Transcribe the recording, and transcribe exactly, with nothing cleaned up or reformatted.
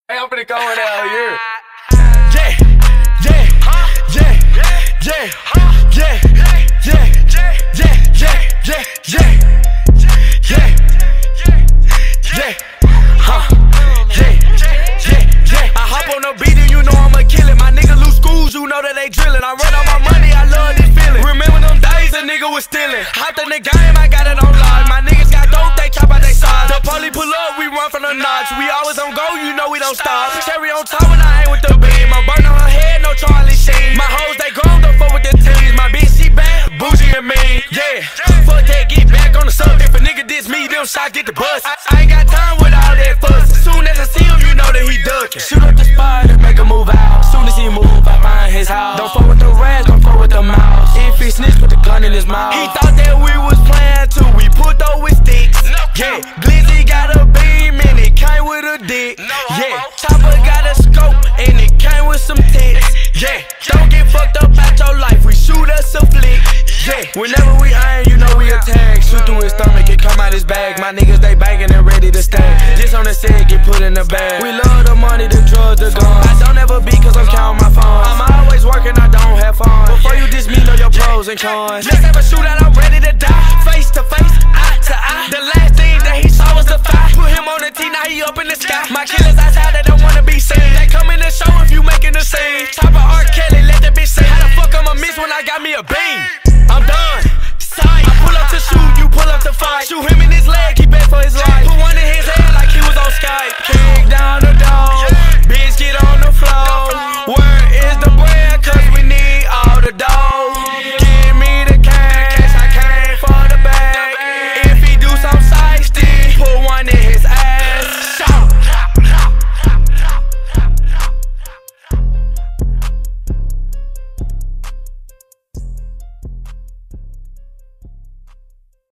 Hey, I'm finna go in there here. Yeah, yeah, yeah, yeah, yeah, yeah, yeah, yeah, yeah, yeah, yeah, yeah, huh, yeah, yeah, yeah. I hop on the beat and you know I'ma kill it. My nigga lose schools, you know that they drillin'. I run on my money, I love this feeling. Remember them days a nigga was stealing. Hopped in the game, I got it on lock. My niggas got dope, they chop out they sides. The police pull up, we run from the notch. We always on go, you know we don't stop. Cherry on top when I ain't with the beam. I'm burn on her head, no Charlie Sheen. My hoes, they grown, don't fuck with the teens. My bitch, she bad, bougie and mean. Yeah, fuck that, get back on the sub. If a nigga diss me, them shots get the bus. I, I ain't got time with all that fuss. As soon as I see him, you know that he duckin'. Shoot up the spot and make a move out. As soon as he move, I find his house. Don't fuck with the rats, don't fuck with the mouse. If he snitch, put the gun in his mouth. He thought that we was playing too. We put those with sticks. Yeah, Glizzy got a beam and it came with a dick. Yeah, Chopper got a scope and it came with some tits. Yeah, don't get fucked up out your life. We shoot us a flick. Yeah, whenever we iron, you know we attack. Shoot through his stomach, it come out his bag. My niggas, they banging and ready to stack. Just on the set, get put in the bag. We love the money, the drugs, the guns. I don't ever beat cause I'm counting my funds. I'm always working, I don't have fun. Before you diss me, know your pros and cons. Let's have a shootout, I'm ready to die. Face to face, eye to eye. The last thing that he saw was the fire. Put him on the tee, now he up in the sky. My killers, I